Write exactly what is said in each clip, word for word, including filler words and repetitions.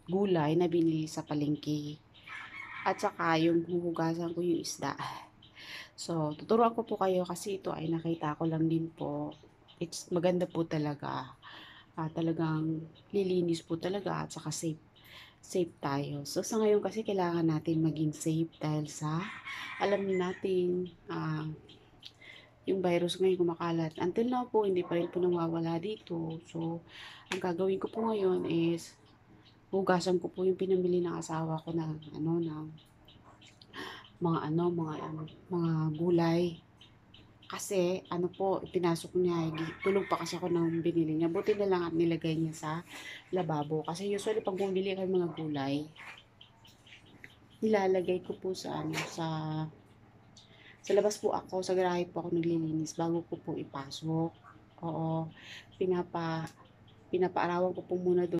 gulay na binili sa palengke. At saka yung huhugasan ko yung isda. So, tuturuan ko po kayo kasi ito ay nakita ko lang din po. It's maganda po talaga. Ah, talagang lilinis po talaga at saka safe safe tayo. So, sa ngayon kasi kailangan natin maging safe dahil sa alam natin ah, yung virus ngayon kumakalat. Until now po, hindi pa rin po nawawala dito. So, ang gagawin ko po ngayon is hugasan ko po yung pinamili ng asawa ko ng ano ng mga ano mga ano, mga gulay. Kasi ano po, pinasok niya, tulog pa kasi ako ng binili niya. Buti na lang at nilagay niya sa lababo. Kasi usually pag bumili kayo mga gulay, nilalagay ko po sa ano sa sa labas po ako, sa garahe po ako naglilinis bago ko po ipasok. Oo, pinapa pinapaarawan ko po muna doon.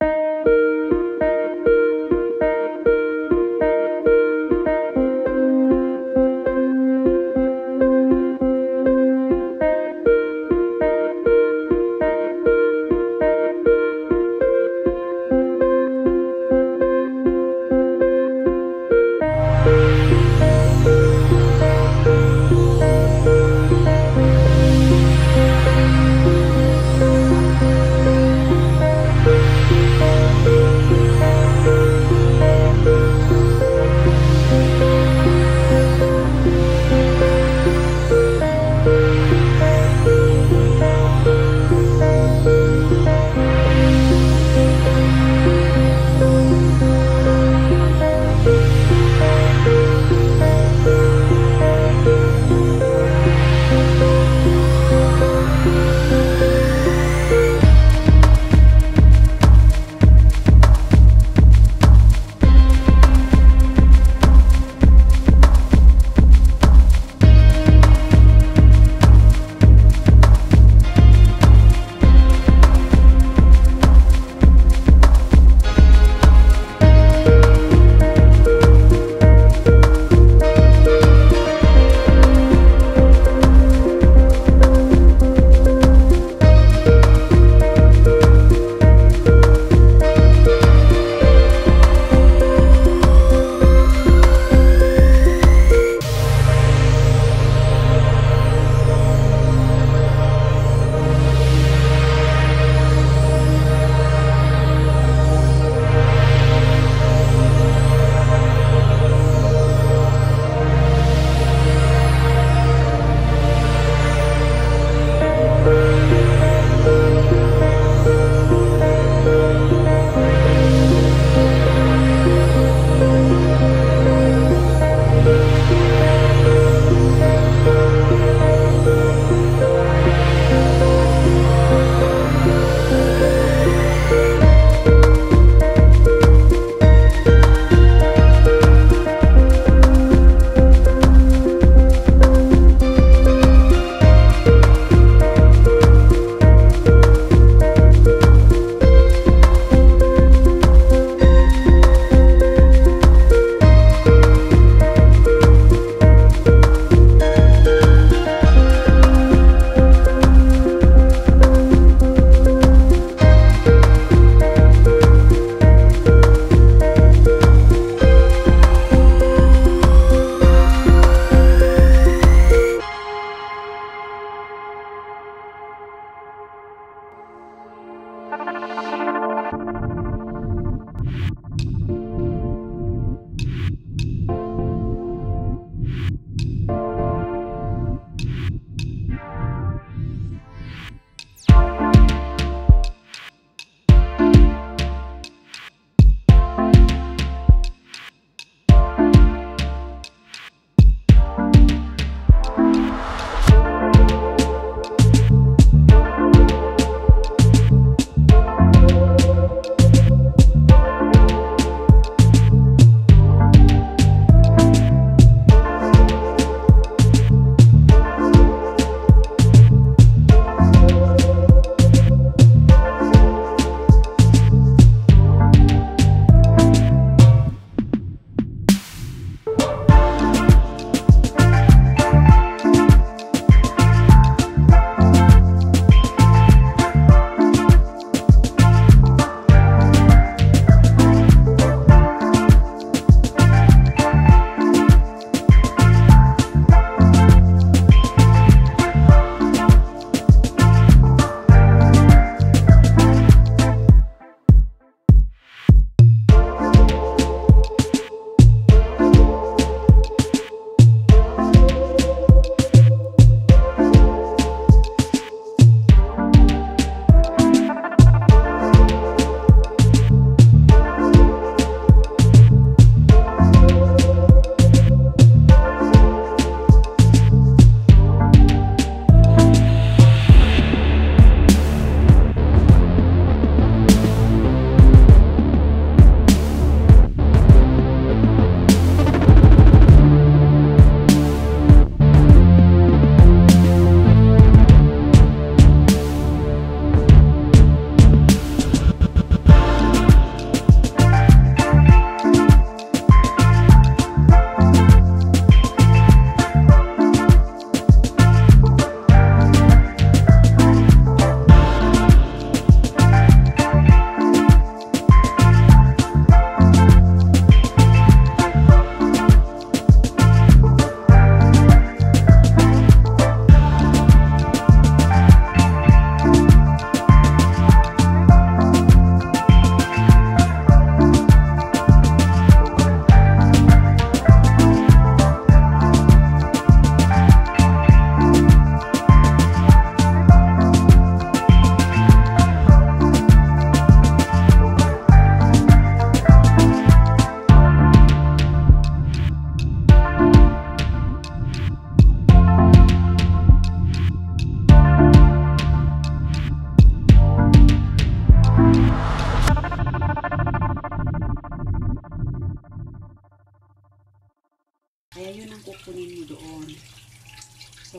Kaya yun ang kukunin mo doon. So,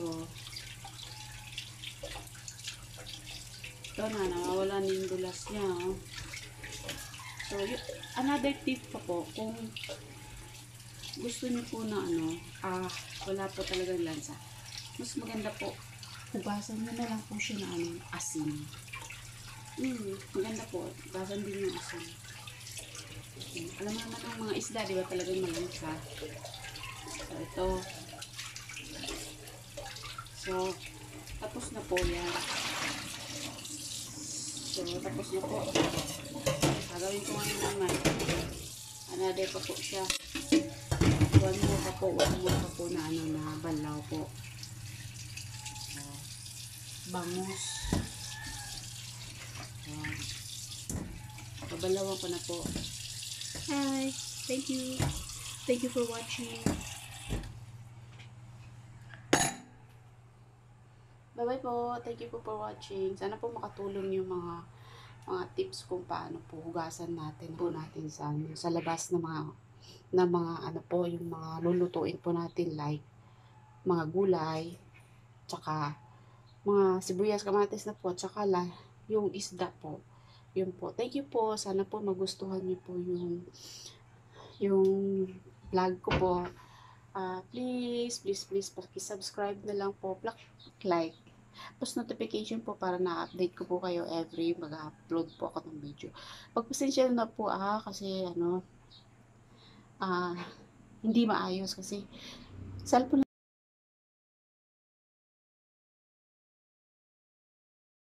ito na, nawawala na yung dulas niya. Oh. So, yun, another tip pa po, kung gusto niyo po na ano, ah, wala po talagang lansa. Mas maganda po, hugasan niyo na lang po siya na ano, asin. Hmm, maganda po, hugasan din yung asin. Hmm, alam mo naman ang mga isda, di ba talagang malansa. So, ito. So, tapos na po yan. So, tapos na po. Gagawin ko ngayon naman. Another pa po siya. One more pa po. One more pa po na ano na balaw po. So, bangus. So, babalawan ko na po. Hi! Thank you. Thank you for watching. Bye-bye po. Thank you po for watching. Sana po makatulong yung mga mga tips kung paano po hugasan natin po natin sa ano, sa labas ng mga na mga ano po yung mga lulutuin po natin like mga gulay, tsaka mga sibuyas, kamatis na po, tsaka la, yung isda po. Yun po. Thank you po. Sana po magustuhan niyo po yung yung vlog ko po. Uh, please, please, please, paki-subscribe na lang po. Like, post notification po para na-update ko po kayo every mag-upload po ako ng video. Pagpasensya na po ah, kasi ano, ah, hindi maayos kasi cellphone